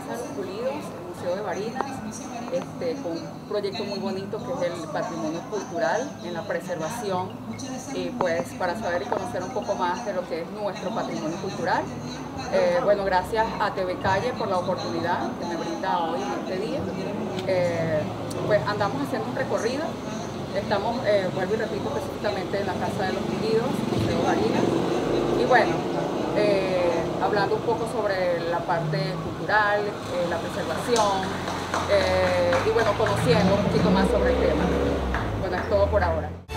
Casa de los Pulidos, el Museo de Barinas, con un proyecto muy bonito que es el patrimonio cultural en la preservación, y pues para saber y conocer un poco más de lo que es nuestro patrimonio cultural. Bueno, gracias a TV Calle por la oportunidad que me brinda hoy en este día. Pues andamos haciendo un recorrido. Estamos, vuelvo y repito, específicamente en la Casa de los Pulidos, Museo de Barinas, y bueno, hablando un poco sobre la parte cultural, la preservación, y bueno, conociendo un poquito más sobre el tema. Bueno, es todo por ahora.